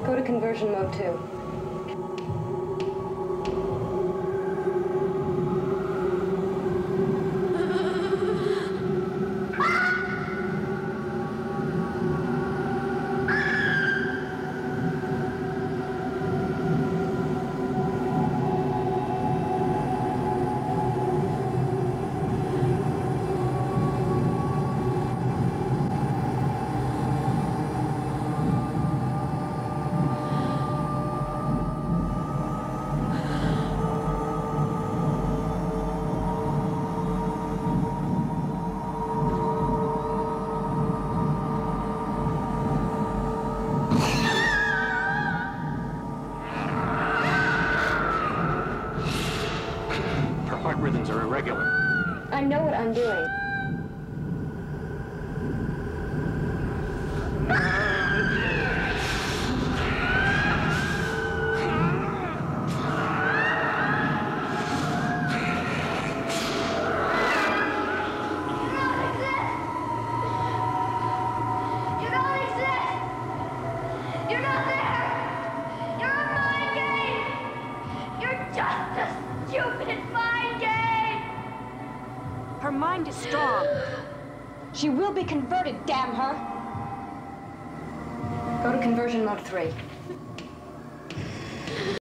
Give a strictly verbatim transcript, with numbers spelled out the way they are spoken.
Go to conversion mode two. Rhythms are irregular. I know what I'm doing. Her mind is strong. She will be converted, damn her! Go to conversion mode three.